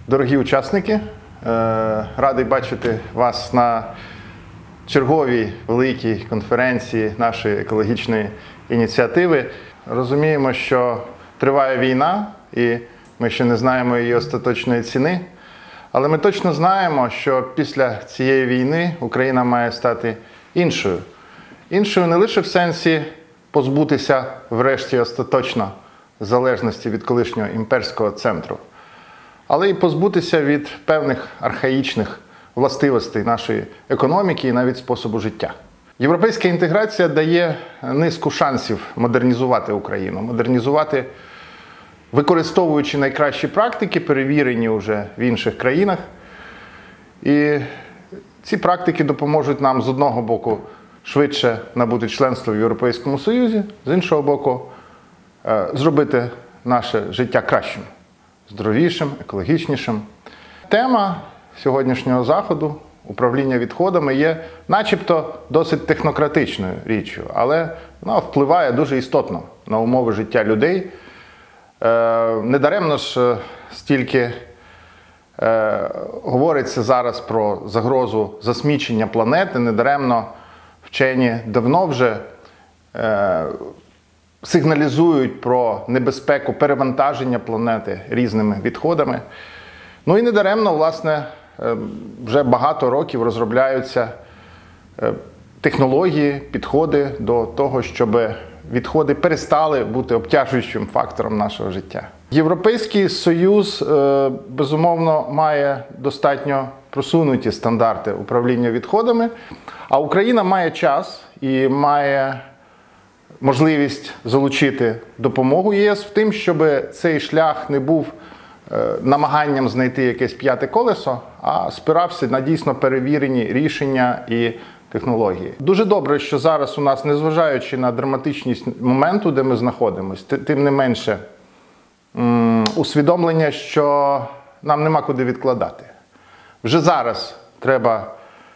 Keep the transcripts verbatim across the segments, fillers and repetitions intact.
Дорогі учасники, радий бачити вас на черговій великій конференції нашої екологічної ініціативи. Розуміємо, що триває війна і ми ще не знаємо її остаточної ціни, але ми точно знаємо, що після цієї війни Україна має стати іншою. Іншою не лише в сенсі позбутися врешті остаточно залежності від колишнього імперського центру, але й позбутися від певних архаїчних властивостей нашої економіки і навіть способу життя. Європейська інтеграція дає низку шансів модернізувати Україну, модернізувати, використовуючи найкращі практики, перевірені вже в інших країнах. І ці практики допоможуть нам з одного боку швидше набути членство в Європейському Союзі, з іншого боку зробити наше життя кращим, здоровішим, екологічнішим. Тема сьогоднішнього заходу управління відходами є начебто досить технократичною річчю, але вона впливає дуже істотно на умови життя людей. Недаремно ж стільки говориться зараз про загрозу засмічення планети, недаремно вчені давно вже сигналізують про небезпеку перевантаження планети різними відходами. Ну і недаремно, власне, вже багато років розробляються технології, підходи до того, щоб відходи перестали бути обтяжуючим фактором нашого життя. Європейський Союз, безумовно, має достатньо просунуті стандарти управління відходами, а Україна має час і має можливість залучити допомогу ЄС в тим, щоб цей шлях не був намаганням знайти якесь п'яте колесо, а спирався на дійсно перевірені рішення і технології. Дуже добре, що зараз у нас, незважаючи на драматичність моменту, де ми знаходимося, тим не менше усвідомлення, що нам нема куди відкладати. Вже зараз треба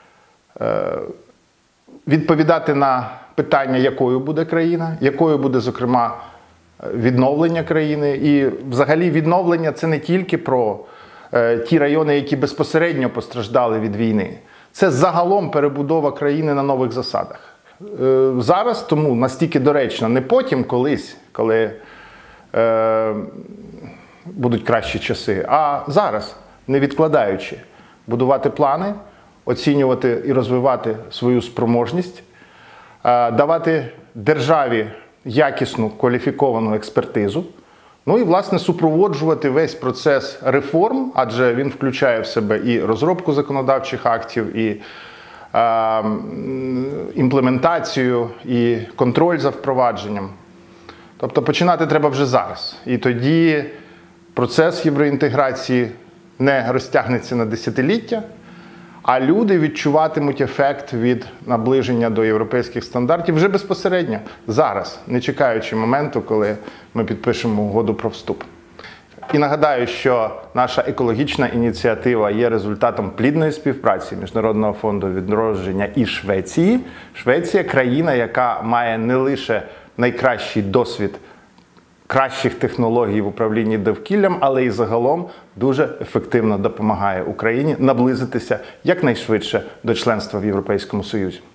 відповідати на питання, якою буде країна, якою буде, зокрема, відновлення країни. І взагалі відновлення – це не тільки про е, ті райони, які безпосередньо постраждали від війни. Це загалом перебудова країни на нових засадах. Е, зараз тому настільки доречно, не потім колись, коли е, будуть кращі часи, а зараз, не відкладаючи, будувати плани, оцінювати і розвивати свою спроможність, е, давати державі якісну, кваліфіковану експертизу, ну і, власне, супроводжувати весь процес реформ, адже він включає в себе і розробку законодавчих актів, і е, імплементацію, і контроль за впровадженням. Тобто починати треба вже зараз. І тоді процес євроінтеграції не розтягнеться на десятиліття, а люди відчуватимуть ефект від наближення до європейських стандартів вже безпосередньо, зараз, не чекаючи моменту, коли ми підпишемо угоду про вступ. І нагадаю, що наша екологічна ініціатива є результатом плідної співпраці Міжнародного фонду відродження і Швеції. Швеція – країна, яка має не лише найкращий досвід кращих технологій в управлінні довкіллям, але і загалом дуже ефективно допомагає Україні наблизитися якнайшвидше до членства в Європейському Союзі.